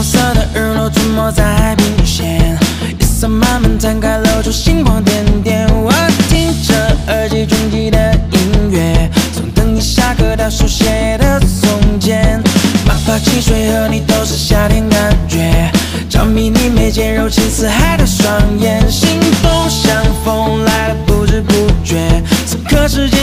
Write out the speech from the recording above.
色的日落沉没在海平线，夜色慢慢摊开，露出星光点点。我听着耳机中记的音乐，从等你下课到书写的从前，哪怕汽水和你都是夏天感觉，着迷你眉间柔情似海的双眼，心动像风来了不知不觉，此刻世界